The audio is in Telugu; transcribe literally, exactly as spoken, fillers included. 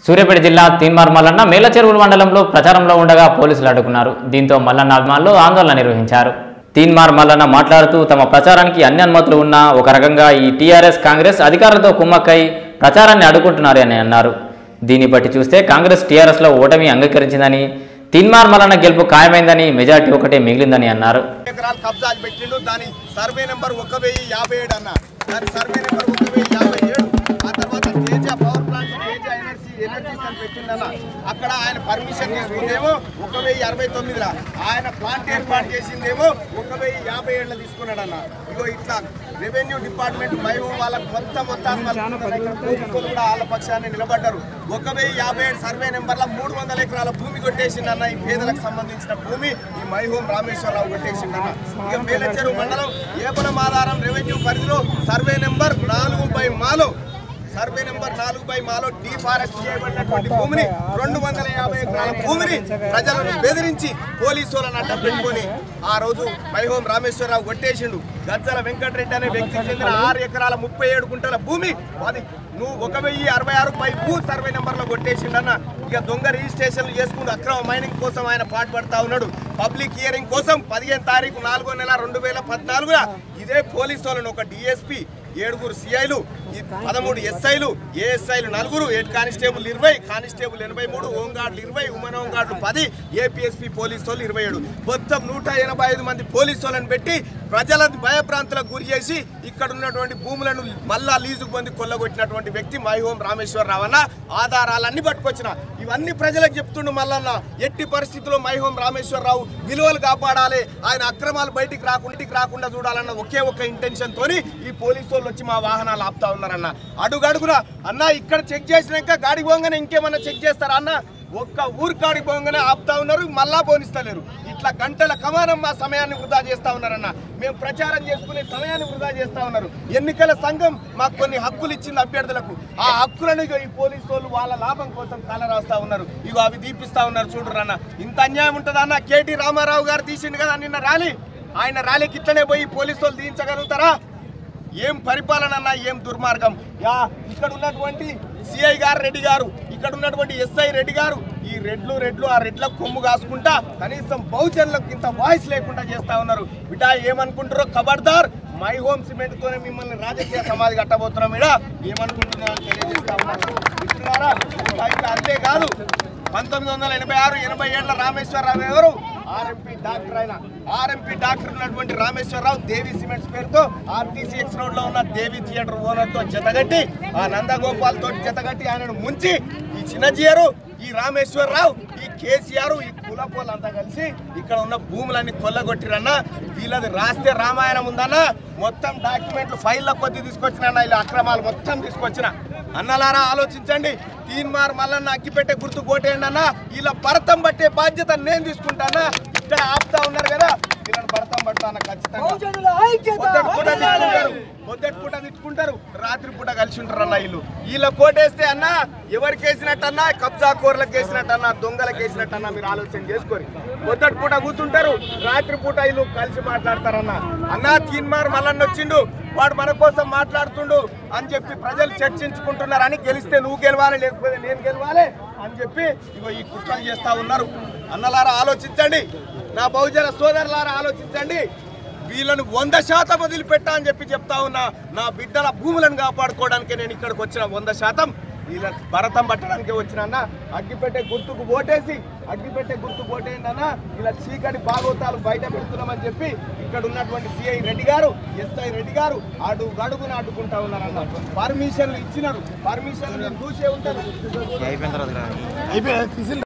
సూర్యాపేట జిల్లా తీన్మార్ మల్లన్న మేలచెరువుల మండలంలో ప్రచారంలో ఉండగా పోలీసులు అడ్డుకున్నారు. దీంతో మల్లన్న అభిమానులు ఆందోళన నిర్వహించారు. తీన్మార్ మల్లన్న మాట్లాడుతూ తమ ప్రచారానికి అన్ని అనుమతులు ఉన్నా ఒక రకంగా ఈ టీఆర్ఎస్ కాంగ్రెస్ అధికారులతో కుమ్మక్కై ప్రచారాన్ని అడ్డుకుంటున్నారని అన్నారు. దీన్ని బట్టి చూస్తే కాంగ్రెస్ టీఆర్ఎస్లో ఓటమి అంగీకరించిందని, తీన్మార్ మల్లన్న గెలుపు ఖాయమైందని, మెజార్టీ ఒకటే మిగిలిందని అన్నారు. అక్కడ ఆయన పర్మిషన్ తీసుకుందేమో ఒక వెయ్యి అరవై తొమ్మిదిలా ఆయన ప్లాంట్ ఏర్పాటు చేసిందేమో ఒక వెయ్యి యాభై ఏళ్ళ తీసుకున్నాడన్న. ఇగో ఇట్లా రెవెన్యూ డిపార్ట్మెంట్ మేము వాళ్ళకి మొత్తం మొత్తం కూడా వాళ్ళ పక్షాన్ని నిలబడ్డారు. ఒక వెయ్యి యాభై ఏడు సర్వే నెంబర్ల మూడు వందల ఎకరాల భూమి కొట్టేసిండన్న. ఈ పేదలకు సంబంధించిన భూమి ఈ మైహోం రామేశ్వరరావు కొట్టేసిండన్న. ఇక మేలచెరువు మండలం ఏపలం ఆధారం రెవెన్యూ పరిధిలో సర్వే నెంబర్ నాలుగు బై మాలో సర్వే నెంబర్ నాలుగు బై మాలో డీఫారెస్ట్ చేయబడినటువంటి భూమిని రెండు వందల యాభై ఎకరాల భూమిని ప్రజలను బెదిరించి పోలీసులను అడ్డం పెట్టుకొని ఆ రోజు మైహోం రామేశ్వరరావు కొట్టేసిండు. గజ్జల వెంకటరెడ్డి అనే వ్యక్తికి చెందిన ఆరు ఎకరాల ముప్పై ఏడు గుంటల భూమి అది నువ్వు ఒక వెయ్యి అరవై ఆరు పై భూ సర్వే నెంబర్లో కొట్టేసిండన్న. ఇక దొంగ రిజిస్ట్రేషన్లు చేసుకుంటూ అక్రమ మైనింగ్ కోసం ఆయన పాటుపడతా ఉన్నాడు. పబ్లిక్ హియరింగ్ కోసం పదిహేను తారీఖు నాలుగో నెల రెండు వేల పద్నాలుగున ఇదే పోలీసు వాళ్ళను ఒక డిఎస్పీ, ఏడుగురు సిఐలు, పదమూడు ఎస్ఐలు, ఏఎస్ఐలు నలుగురు, హెడ్ కానిస్టేబుల్ ఇరవై, కానిస్టేబుల్ ఎనభై మూడు, హోంగార్డులు ఇరవై, ఉమెన్ హోంగార్డులు పది, ఏపీఎస్పీ పోలీసు వాళ్ళు ఇరవై ఏడు, మొత్తం నూట ఎనభై ఐదు మంది పోలీసు వాళ్ళని పెట్టి ప్రజలను భయభ్రాంతులకు గురి చేసి ఇక్కడ ఉన్నటువంటి భూములను మళ్ళా లీజుకు పొంది కొల్లగొట్టినటువంటి వ్యక్తి మైహోం రామేశ్వరరావు అన్న. ఆధారాలన్నీ పట్టుకొచ్చిన ఇవన్నీ ప్రజలకు చెప్తుండు మల్లన్న. ఎట్టి పరిస్థితుల్లో మైహోం రామేశ్వరరావు విలువలు కాపాడాలి, ఆయన అక్రమాలు బయటికి రాకుండా రాకుండా చూడాలన్న ఒకే ఒక్క ఇంటెన్షన్ తోని ఈ పోలీసు వాళ్ళు వచ్చి మా వాహనాలు ఆపుతా ఉన్నారన్న. అడుగడుగునా అన్న ఇక్కడ చెక్ చేసినాక గాడి పోగానే ఇంకేమన్నా చెక్ చేస్తారా అన్న? ఒక్క ఊరు కాడి పోగానే ఆపుతా ఉన్నారు, మళ్ళా పోనిస్తలేరు. ఇట్లా గంటల కమానం మా సమయాన్ని వృధా చేస్తా ఉన్నారన్న. మేము ప్రచారం చేసుకునే సమయాన్ని వృధా చేస్తా ఉన్నారు. ఎన్నికల సంఘం మాకు కొన్ని హక్కులు ఇచ్చింది అభ్యర్థులకు. ఆ హక్కులను ఈ పోలీసు వాళ్ళు వాళ్ళ లాభం కోసం కాల రాస్తా ఉన్నారు. ఇగో అవి దీపిస్తా ఉన్నారు. చూడరు అన్న, ఇంత అన్యాయం ఉంటుందా అన్న? కేటీ రామారావు గారు తీసిండు కదా నిన్న ర్యాలీ, ఆయన ర్యాలీకి ఇట్లనే పోయి పోలీసు వాళ్ళు తీయించగలుగుతారా? ఏం పరిపాలన అన్న, ఏం దుర్మార్గం. యా ఇక్కడ ఉన్నటువంటి సిఐ గారు రెడ్డి గారు, ఇక్కడ ఉన్నటువంటి ఎస్ఐ రెడ్డి గారు, ఈ రెడ్లు రెడ్లు ఆ రెడ్లకు కొమ్ము కాసుకుంటా కనీసం బహుజనులకు ఇంత వాయిస్ లేకుండా చేస్తా ఉన్నారు. బిడ్డ ఏమనుకుంటారో ఖబర్దార్. మై హోమ్ సిమెంట్ తోనే మిమ్మల్ని రాజకీయ సమాధి కట్టబోతున్నాం. ఇడ ఏమనుకుంటున్నారని తెలియజేస్తా ఉన్నారు. మిత్రులారా, అంతేకాదు పంతొమ్మిది వందల ఎనభై ఆరు ఎనభై ఏళ్ల రామేశ్వరరావు ఎవరు? RMP doctor. ఆయన ఆర్ఎంపీ డాక్టర్ ఉన్నటువంటి రామేశ్వరరావు దేవి సిమెంట్స్ పేరుతో ఆర్టీసీ ఎక్స్ రోడ్ లో ఉన్న దేవి థియేటర్ ఓనర్ తో జతగట్టి, ఆ నందగోపాల్ తోటి జతగట్టి ఆయనను ముంచి ఈ చిన్నజీయరు, ఈ రామేశ్వరరావు, ఈ కేసీఆర్, ఈ కులపోలంతా కలిసి ఇక్కడ ఉన్న భూములన్నీ కొల్లగొట్టిరన్న. వీళ్ళది రాస్తే రామాయణం ఉందన్న. మొత్తం డాక్యుమెంట్లు ఫైళ్ళ కొద్ది తీసుకొచ్చిన ఇలా అక్రమాలు మొత్తం తీసుకొచ్చిన అన్నలారా ఆలోచించండి. తీన్మార్ మల్లన్న అగ్గిపెట్టే గుర్తు కోటేయండి అన్న. ఇలా భరతం పట్టే బాధ్యత నేను తీసుకుంటానా. ఇక్కడ ఆపుతా ఉన్నారు కదా, వీళ్ళని భరతం పడతాను ఖచ్చితంగా. పొద్దుటి పూట తిట్టుకుంటారు, రాత్రి పూట కలిసి ఉంటారు అన్న. వీళ్ళు వీళ్ళ కోటేస్తే అన్న ఎవరికి వేసినట్టన్నా, కబ్జా కోర్లకు వేసినట్టన్నా, దొంగలకు వేసినట్టన్నా మీరు ఆలోచన చేసుకోరు. పొద్దుటి పూట కూర్చుంటారు, రాత్రి పూట వీళ్ళు కలిసి మాట్లాడతారన్న. అన్న తీన్మార్ మల్లన్న వచ్చిండు, వాడు మన కోసం మాట్లాడుతుండు అని చెప్పి ప్రజలు చర్చించుకుంటున్నారని, గెలిస్తే నువ్వు గెలవాలి లేకపోతే నేను గెలవాలి అని చెప్పి ఇగో ఈ కుట్రలు చేస్తా ఉన్నారు. అన్నలారా ఆలోచించండి, నా బహుజన సోదరులారా ఆలోచించండి. వీళ్ళను వంద శాతం వదిలిపెట్టా అని చెప్పి చెప్తా ఉన్నా. నా బిడ్డల భూములను కాపాడుకోవడానికి నేను ఇక్కడికి వచ్చిన వంద శాతం వీళ్ళ భరతం పట్టడానికి వచ్చిన అన్న. అగ్గిపెట్టే గుర్తుకు ఓటేసి అగ్గిపెట్టే గుర్తుకు ఓటేయండి అన్న. ఇలా చీకటి భాగవతాలు బయట పెడుతున్నామని చెప్పి ఇక్కడ ఉన్నటువంటి సిఐ రెడ్డి గారు, ఎస్ఐ రెడ్డి గారు అడుగు అడుగుని అడ్డుకుంటా ఉన్నారన్న. పర్మిషన్లు ఇచ్చినారు, పర్మిషన్లు చూసే ఉంటారు.